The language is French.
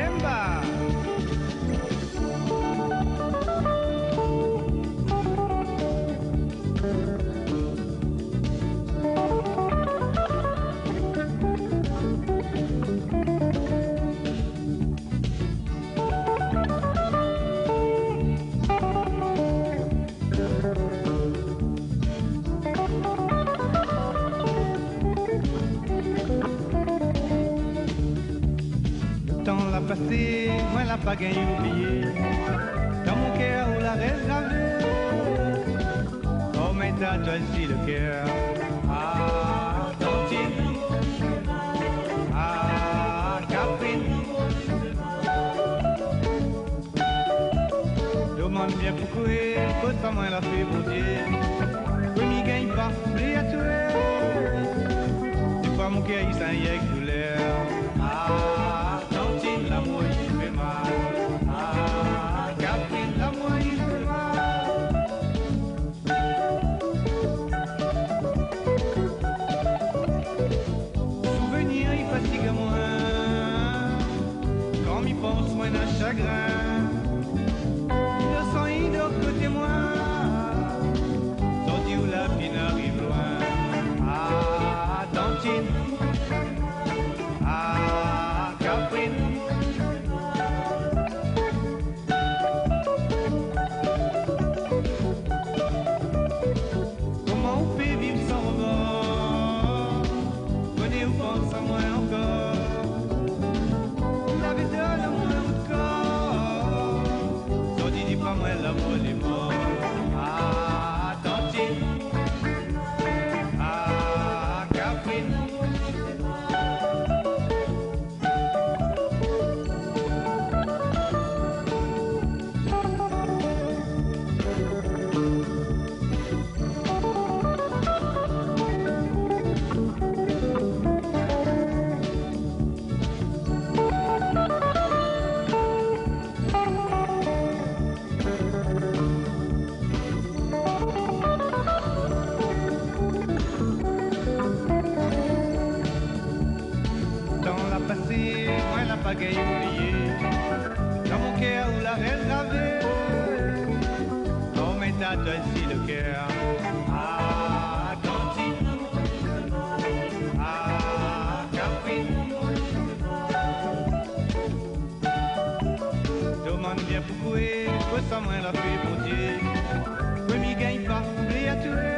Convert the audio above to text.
Yemba. La passé, moi la pas gagné oublié. Dans mon cœur où la reste gravée. Oh mais t'as toi aussi le cœur. Ah, Tantine. Ah, Caprine. Demande bien pourquoi, faut ça moi la fait mon Dieu. Oui, m'y gagne pas, mais à tuer. C'est pas mon cœur, il s'en y a que douleur. Ah, Tantine, l'amour il fait mal. Ah, Caprine, l'amour il fait mal. Souvenir il fatigue moins. Quand m'y pense moins d'un chagrin. Le sang il dort côté moi. Sorti où la vie n'arrive loin. Ah, Tantine. Ah, Caprine. Comment on peut vivre sans remords? Venez ou pense à moi encore. La vie donne moi au corps. Sans dis pas moi l'amour est mort. Ah, Tantine. Ah, Caprine. Passé, moi la pagaille oubliée. Dans mon cœur où la reste gravée. Oh mais t'as toi aussi le cœur. Ah, Tantine. Ah, Caprine. Demande bien pourquoi, faut ça moi la fait mon Dieu. Oui m'y gagne pas, mais à tuer.